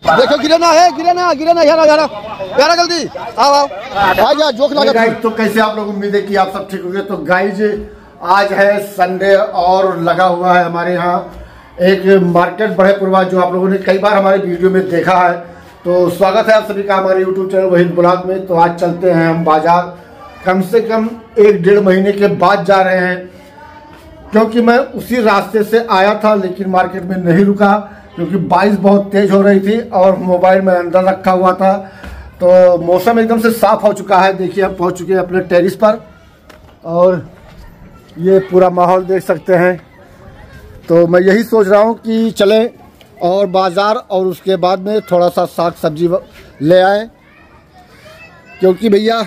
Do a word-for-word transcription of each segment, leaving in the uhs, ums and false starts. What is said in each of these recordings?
देखो गिरे ना है, गिरे ना, गिरे ना, यार यार यार जल्दी आओ आओ आ जा जोक लगा। तो कैसे आप लोग, उम्मीद है कि आप सब ठीक होंगे। तो गाइज आज है संडे और लगा हुआ है हमारे यहाँ एक मार्केट बड़ेपुरवा, जो आप लोगों ने कई बार हमारे वीडियो में देखा है। तो स्वागत है आप सभी का हमारे यूट्यूब चैनल वहीद ब्लॉग में। तो आज चलते हैं हम बाजार, कम से कम एक डेढ़ महीने के बाद जा रहे हैं, क्योंकि मैं उसी रास्ते से आया था लेकिन मार्केट में नहीं रुका क्योंकि बारिश बहुत तेज हो रही थी और मोबाइल में अंदर रखा हुआ था। तो मौसम एकदम से साफ हो चुका है। देखिए हम पहुंच चुके हैं अपने टेरिस पर और ये पूरा माहौल देख सकते हैं। तो मैं यही सोच रहा हूं कि चलें और बाज़ार और उसके बाद में थोड़ा सा साग सब्जी ले आएँ, क्योंकि भैया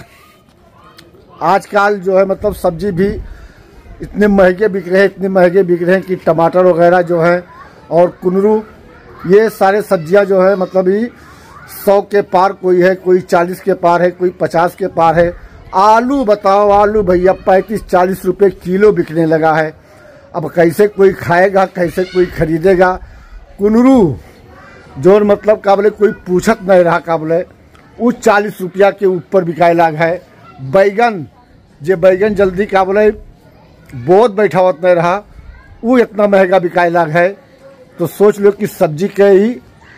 आजकल जो है मतलब सब्जी भी इतने महंगे बिक रहे हैं इतने महंगे बिक रहे हैं कि टमाटर वगैरह जो है और कुंदरू, ये सारे सब्जियां जो है मतलब ही सौ के पार, कोई है कोई चालीस के पार है, कोई पचास के पार है। आलू बताओ, आलू भैया पैंतीस चालीस रुपए किलो बिकने लगा है। अब कैसे कोई खाएगा, कैसे कोई खरीदेगा। कुंदरू जो मतलब काबले कोई पूछत नहीं रहा, काबले वो चालीस रुपया के ऊपर बिकाए लग है। बैगन जे बैगन जल्दी काबले बहुत बैठा होता नहीं रहा, वो इतना महंगा बिकाए लग है। तो सोच लो कि सब्जी के ही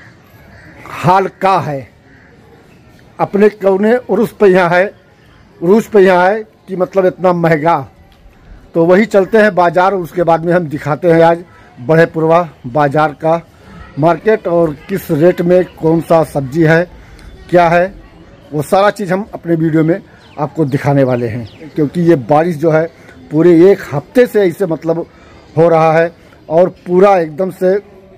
हाल का है। अपने कौने उर्स पे यहाँ है, उर्स पे यहाँ है कि मतलब इतना महंगा। तो वही चलते हैं बाज़ार, उसके बाद में हम दिखाते हैं आज बड़ेपुरवा बाज़ार का मार्केट और किस रेट में कौन सा सब्जी है, क्या है, वो सारा चीज़ हम अपने वीडियो में आपको दिखाने वाले हैं। क्योंकि ये बारिश जो है पूरे एक हफ्ते से ऐसे मतलब हो रहा है और पूरा एकदम से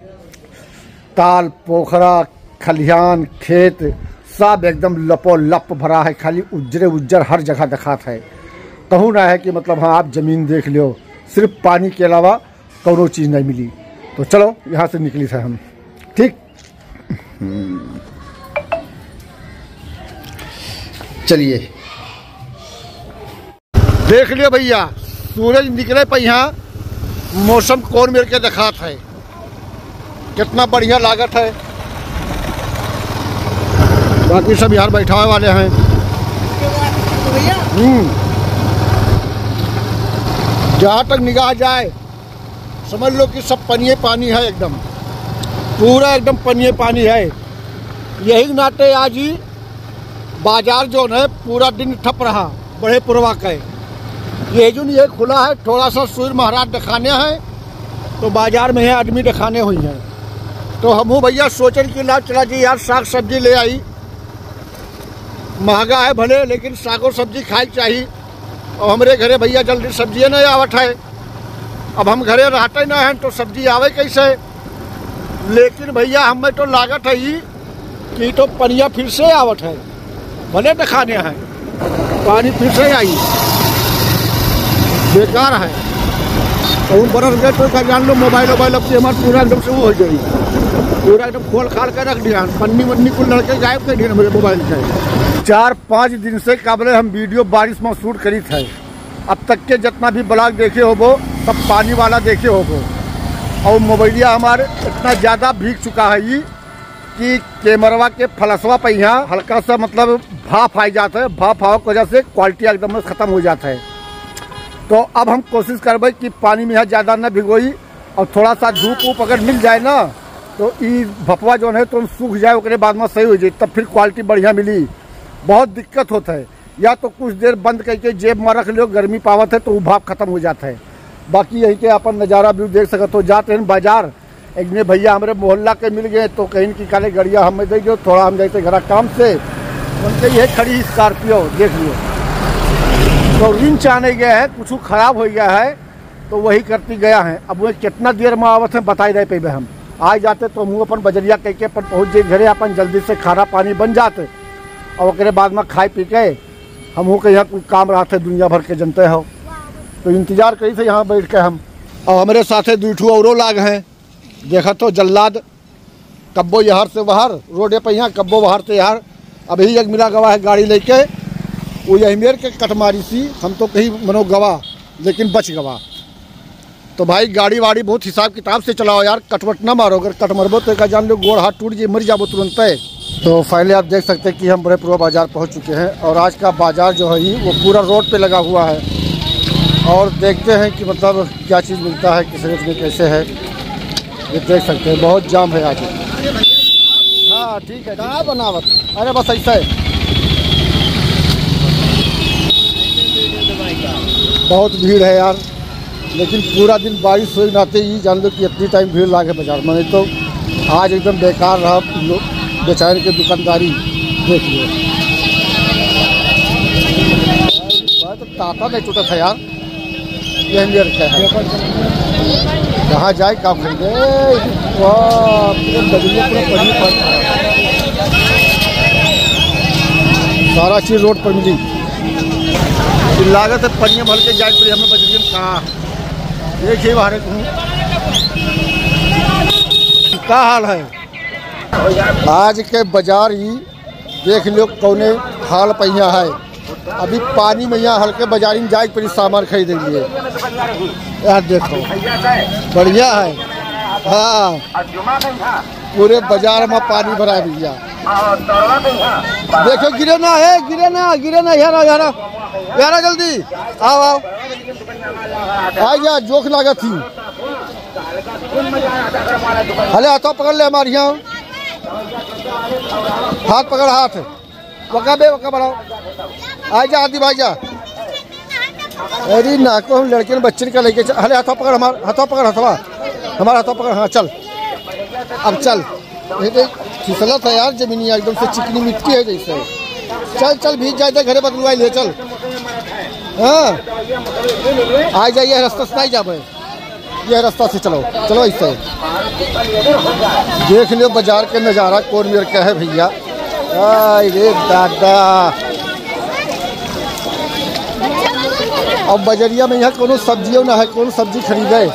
ताल पोखरा खलिहान खेत सब एकदम लपो लप भरा है। खाली उज्जरे उज्जर हर जगह दिखाता है। कहूँ ना है कि मतलब हाँ आप ज़मीन देख लो, सिर्फ पानी के अलावा कोनो चीज़ नहीं मिली। तो चलो यहाँ से निकली थे हम, ठीक। चलिए देख लियो भैया, सूरज निकले पे यहाँ मौसम कौन मेरे के दिखात है, कितना बढ़िया लागत है। बाकी सब यार बैठावे वाले हैं। हम्म जहाँ तक निगाह जाए समझ लो कि सब पनिये पानी है, एकदम पूरा एकदम पनिये पानी है। यही नाते आज ही बाजार जो है पूरा दिन ठप रहा बड़ेपुरवा का। ये जो ये खुला है, थोड़ा सा सूर्य महाराज दिखाने हैं तो बाजार में है आदमी दिखाने हुई हैं। तो हम भैया सोचन कि ला चला जी यार साग सब्जी ले आई, महंगा है भले लेकिन साग और सब्जी खाई चाहिए। और हमारे घरे भैया जल्दी सब्जी नहीं आवत है। अब हम घरे रहते ना हैं तो सब्जी आवे कैसे। लेकिन भैया हमें तो लागत है ही कि तो पनिया फिर से आवत है, भले दिखाने हैं पानी फिर से आई, बेकार है। तो उन बरस गए तो क्या जान लो, मोबाइल वोबाइल अब से हमारे पूरा एकदम से वो हो गई, पूरा एकदम खोल खाल कर रख दिया, पन्नी वन्नी कुल लड़के गायब कर दिया मेरे मोबाइल से। चार पाँच दिन से काबले हम वीडियो बारिश में शूट करी थे। अब तक के जितना भी ब्लॉग देखे हो वो सब पानी वाला देखे हो वो। और मोबाइलिया हमारे इतना ज़्यादा भीग चुका है ये कि कैमरवा के फ्लसवा पे यहाँ हल्का सा मतलब भाप आ जाता है। भाप आने की वजह से क्वालिटी एकदम ख़त्म हो जाता है। तो अब हम कोशिश करबे कि पानी में यहाँ ज़्यादा न भिगोई और थोड़ा सा धूप वूप अगर मिल जाए ना तो ये भपवा जो है तो सूख जाए, उसके बाद में सही हो जाए, तब फिर क्वालिटी बढ़िया मिली। बहुत दिक्कत होता है, या तो कुछ देर बंद करके जेब में रख लो, गर्मी पावत है तो वो भाप खत्म हो जाता है। बाकी यही के अपन नज़ारा भी देख सकते हो। जाते हैं बाजार, एक ने भैया हमारे मोहल्ला के मिल गए तो कहीं की काले गड़िया हमें दे दो, थोड़ा हम जाते घर काम से, उनके ये खड़ी स्कॉर्पियो देख लियो। तो रिंच आने गया है, कुछ खराब हो गया है तो वही करती गया है। अब वो कितना देर में आवत है बताई दे पे हम आ जाते तो मुँह अपन बजरिया कह के अपन पहुँच जाए घरे, अपन जल्दी से खाना पानी बन जाते और उसके बाद में खाए पी के हम हो के यहाँ कोई काम रहते दुनिया भर के जनते हो। तो इंतजार करी थे यहाँ बैठ के हम। और हमारे साथे दूठू औरों लाग हैं, देखा तो जल्लाद कब्बो यहाँ से बाहर रोडे पे यहाँ, कब्बो बाहर से यहाँ। अभी एक मिला गवा है गाड़ी लेके, वो यही मेर के कटमारी सी, हम तो कहीं मनो गवा लेकिन बच गवा। तो भाई गाड़ी वाड़ी बहुत हिसाब किताब से चलाओ यार, कटवट ना मारो, अगर कट मरबो तो का जान लो गोड़ हाथ टूट जाए, मर जाबो तुरंत है। तो फाइनली आप देख सकते हैं कि हम बड़ेपुरवा बाज़ार पहुंच चुके हैं और आज का बाज़ार जो है ही वो पूरा रोड पे लगा हुआ है और देखते हैं कि मतलब क्या चीज़ मिलता है, किस रेट में कैसे है, ये देख सकते हैं। बहुत जाम है आज। हाँ ठीक है, कहाँ बनावत, अरे बस ऐसा है, बहुत भीड़ है यार, लेकिन पूरा दिन बारिश हो नाते ही जान लो कि इतनी टाइम भीड़ लागे बाजार में, नहीं तो आज एकदम बेकार रहा बेचारे के दुकानदारी। देख लो तो ताता नहीं टूटा था यार, ये नियर क्या है, कहाँ जाए क्या खरीदे, सारा चीज़ रोड पर मिली। लागत है पनिया भर के जाए तो हमें बजरिया में कहाँ देखिए बाहर क्या हाल है आज के बाजार ही देख लो कौने हाल पहिया है। अभी पानी में यहाँ हल्के बाजारी में जाए पर सामान खरीदेंगे यार, देखो बढ़िया है। हाँ पूरे बाजार में पानी भरा है भैया, देखो गिरे ना है, गिरे ना गिरे ना यार यार यार जल्दी आओ आओ आ जा, जोख लागत थी। हले हाथों पकड़ ले हमारे यहाँ, हाथ पकड़ हाथ, वका बे वका बढ़ाओ, आ जा आदि भाई जा। अरे ना को हम लड़के बच्चे का लेके, हले हाथों पकड़, हमारा हाथों पकड़, हथवा हमारा हाथों पकड़। हाँ चल अब चल, फिसला था यार जमीनी एकदम से, चिकनी मिट्टी है जैसे। चल चल भीज जाए घरे बदलवाई ले चल। हाँ आ जाइए, रास्ता से नहीं जा भाई, यह रास्ता से चलो चलो ऐसे। देख लो बाजार के नज़ारा कौन मेरे क्या है भैया, अरे दादा। अब बजरिया में यहाँ कोनो सब्जियों ना है, कौन सब्जी खरीदे,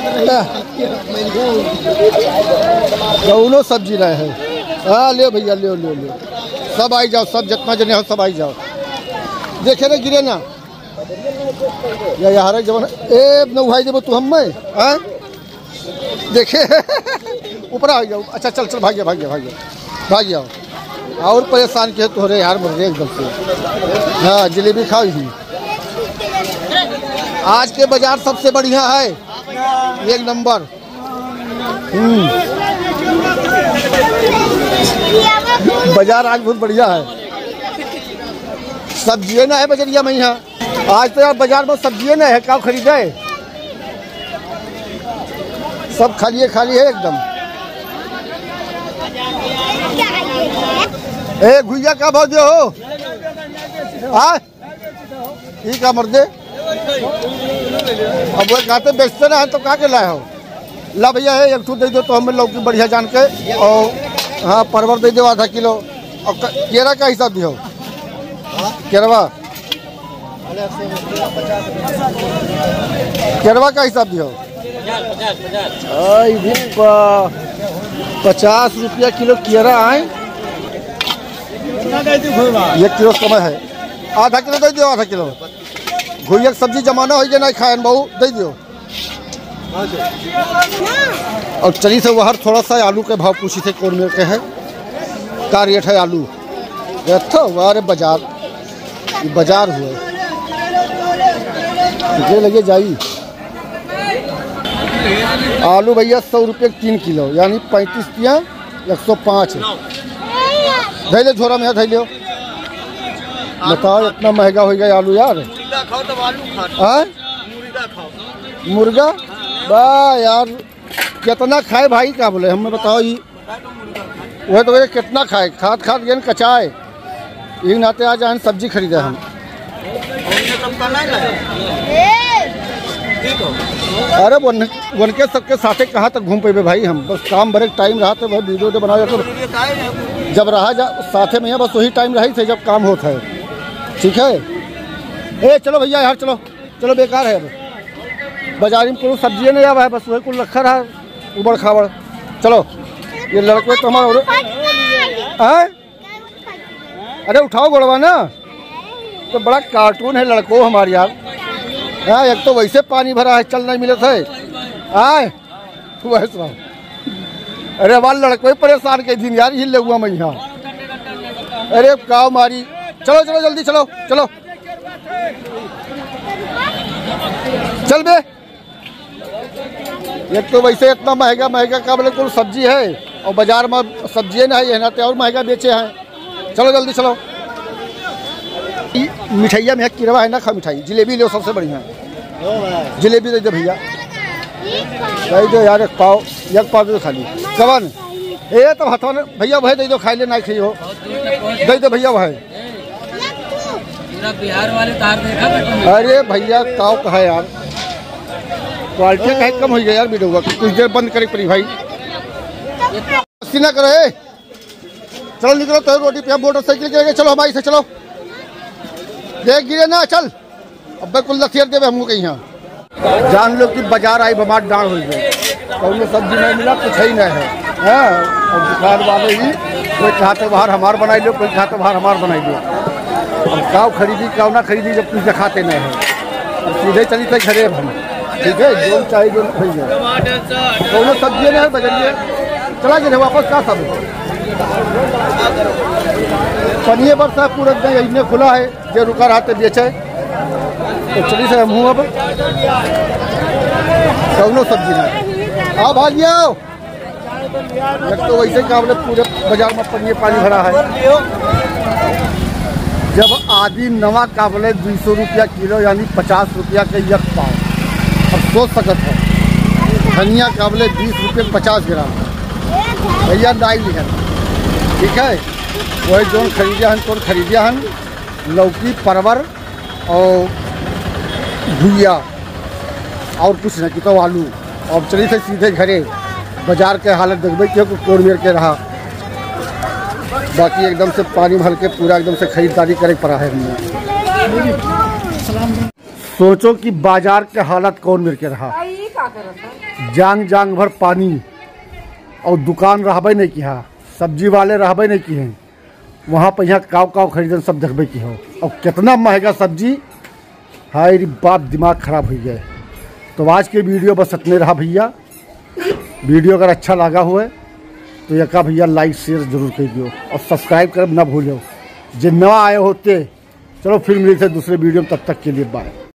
कौनो सब्जी रहे है। हाँ ले भैया ले ले ले, सब आई जाओ, सब जितना जने हो सब आई जाओ। देखे ना गिरे ना या यार जब ए नौहाई देव तू हम में हाँ देखे ऊपर आ जाओ। अच्छा चल चल भाग गया भाग गया भाग गया भाग जाओ, और परेशान किए तो रे यार, मर एकदम से। हाँ जलेबी खाओ ही, आज के बाजार सबसे बढ़िया है, एक नंबर। बाजार आज बहुत बढ़िया है, सब्जियाँ ना है बजरिया में यहाँ आज तो यार, बाजार में सब्जियाँ ना है, क्या खरीदे, सब खाली खाली है एकदम। ए घुइया का भाव दे हो, हाँ ठीक है मर्दे, अब वो कहते बेचते ना है तो कहाँ के लाए हो, ला भैया है एक ठूट दे दो तो हमें लौकी बढ़िया जान के, और हाँ परवल दे दो आधा किलो, और केरा का हिसाब दियो, केरवा केरवा का हिसाब दियो, पचास रुपया किलो केरा आए, एक किलो समय है, आधा किलो दे दियो, आधा किलो घुइया सब्जी जमाना हो गया नहीं खाए बहु दे दियो। और चली से वहाँ थोड़ा सा आलू के भाव पूछी थे कौन मेरे के है, क्या रेट है आलू, तो अरे बाजार बाजार हुए ये लगे जाई। आलू भैया सौ रुपये तीन किलो, यानी पैंतीस तिया एक सौ पाँच। धैले झोरा में धैले, बताओ इतना महंगा हो गया आलू यार। आ? मुर्गा बा यार कितना खाए भाई, क्या बोले हमें बताओ, ये वह तो ये कितना खाए, खाद खाद गए कचाए, यही नाते आज आए सब्जी खरीदे हम। अरे वन वन के सबके साथे कहाँ तक घूम पे भाई हम, बस काम भरे टाइम रहा तो वीडियो तो बना तो जब रहा जा साथे में, बस वही टाइम रही थे जब काम होता है। ठीक है ए चलो भैया यार, चलो चलो बेकार है, अब बाजार में कोई सब्जी नहीं आवा है, बस वही कुल रखा रहा उबड़ खाबड़। चलो ये लड़के तो हमारा, अरे उठाओ गोड़वा ना, तो बड़ा कार्टून है लड़को हमारे यार। हाँ एक तो वैसे पानी भरा है, चल नहीं मिले थे, आए वैसे अरे वाल लड़को परेशान के दिन यार हिल हुआ मैं यहाँ। अरे काव मारी, चलो चलो जल्दी चलो चलो चल बे। एक तो वैसे इतना महंगा महंगा का बोले कुल सब्जी है और बाजार में सब्जी नहीं है ना तो और महंगा बेचे हैं। चलो जल्दी चलो। मिठाइया में किरवा है ना, खा मिठाई जलेबी लो सबसे बढ़िया जलेबी दे दो भैया, दे दो यार एक पाव, एक पाव दे दो खाली कवन ए तो हथवा भैया वह दे दो खाई ले ना खाई हो, दे दो भैया वह। बिहार वाले तार देखा। अरे भैया काव कहा यार क्वालिटी कहीं कम हो गया यार वीडियो का, कुछ देर बंद करे पड़ी भाई ना करो। ए चलो निकलो तो रोटी पे मोटरसाइकिल के चलो हमारी से चलो, देख गिरे ना चल अब कुल लथियर देवे हमको कहीं यहाँ। जान लो कि बाजार आई बमार डांड हो गई, तो सब्जी नहीं मिला कुछ ही नहीं है, हाँ और दुकान वाले ही कोई चाहते बाहर हमार बनाई लो, कोई चाहते बाहर हमार बनाई लो। अब काव खरीदी काव ना खरीदी जब कुछ दिखाते नहीं है, अब सीधे चली थे घरे हम, ठीक है जो चाहिए जो खरीदे दोनों सब्जी नहीं है बजरिए चला गए वापस का सब पनिए बरसा पूरा इतने खुला है जो रुका रहते बेचे तो चली से मुँह अब दोनों सब्जी नहीं आओ भाग आओ। एक तो वैसे काबले पूरे बाजार में पनिए पानी भरा है, जब आदि नवा काबले दो सौ रुपया किलो यानी पचास रुपया के एक पाव। अब सोच सकत है धनिया काबले बीस रुपये पचास ग्राम भैया दाई लिखा, ठीक है वही जो खरीदे हन तो खरीदे हन लौकी परवर और भुइया और कुछ नहीं कि तो आलू। और चली से सीधे घरे बाजार के हालत देखबे क्यों कोर मेर के रहा, बाकी एकदम से पानी भर के पूरा एकदम से खरीदारी करे पड़ा है हमने। सोचो कि बाजार के हालत कौन मेर के रहा, जांग जांग भर पानी और दुकान रहबे नहीं किया, सब्जी वाले रहबे नहीं किए, वहाँ पर यहाँ काव काव खरीदन सब देखबे की हो और कितना महंगा सब्जी। हाय रे बाप दिमाग खराब हो गया। तो आज के वीडियो बस इतने रहा भैया, वीडियो अगर अच्छा लगा हुआ है तो यका भैया लाइक शेयर जरूर कर दियो और सब्सक्राइब कर ना भूलो, जो नया आए होते। चलो फिर मिलते दूसरे वीडियो में, तब तक के लिए बाय।